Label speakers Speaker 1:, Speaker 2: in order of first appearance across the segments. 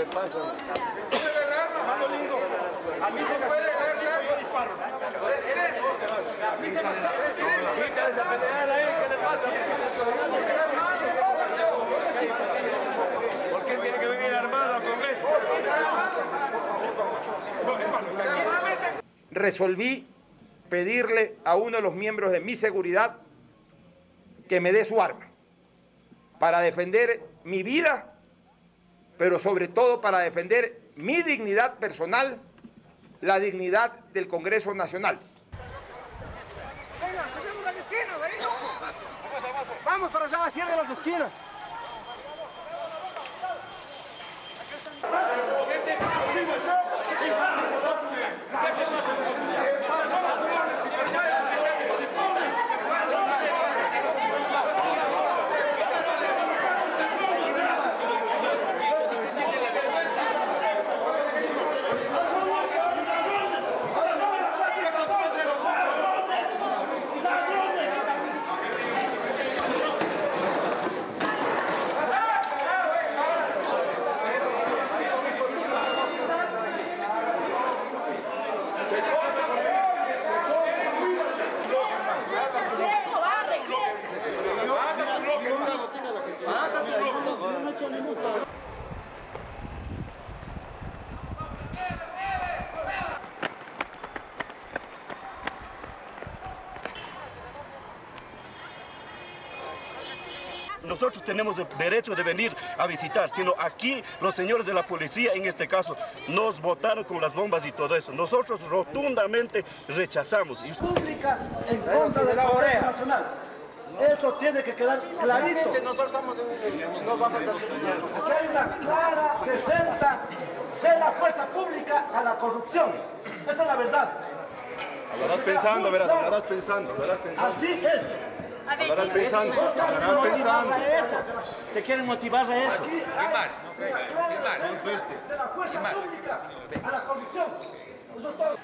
Speaker 1: pasa?
Speaker 2: A mí se me puede dar yo disparo. Presidente, a mí se me está presidente.
Speaker 1: Quítense a pelear ahí, ¿qué le pasa? ¿Por qué tiene que venir armado al Congreso?
Speaker 3: Resolví pedirle a uno de los miembros de mi seguridad que me dé su arma para defender mi vida, pero sobre todo para defender mi dignidad personal, la dignidad del Congreso Nacional.
Speaker 4: Venga, cerremos las esquinas, ahí, loco. Vamos para allá, cierre las esquinas.
Speaker 5: Nosotros tenemos el derecho de venir a visitar, sino aquí los señores de la policía, en este caso, nos botaron con las bombas y todo eso. Nosotros rotundamente rechazamos.
Speaker 6: Pública en contra de la Congreso Nacional. Eso tiene que quedar clarito.
Speaker 2: Nosotros estamos no vamos a hacer nada.
Speaker 6: Aquí hay una clara defensa de la fuerza pública a la corrupción. Esa es la verdad.
Speaker 7: Hablarás pensando, verás, hablarás pensando, hablarás pensando.
Speaker 6: Así es.
Speaker 7: Hablarás pensando, hablarás pensando.
Speaker 6: Te quieren motivar a eso. Aquí
Speaker 2: Firmar,
Speaker 6: de la fuerza pública a la corrupción. Eso es todo.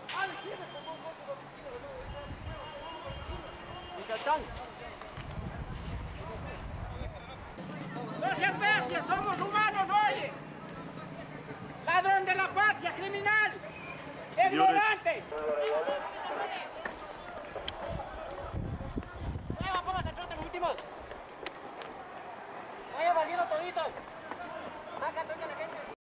Speaker 4: No seas bestia, somos humanos, oye. Ladrón de la patria, criminal. Ignorante. Póngase al frente los últimos. Vaya valiendo todito. Saca, toca la gente.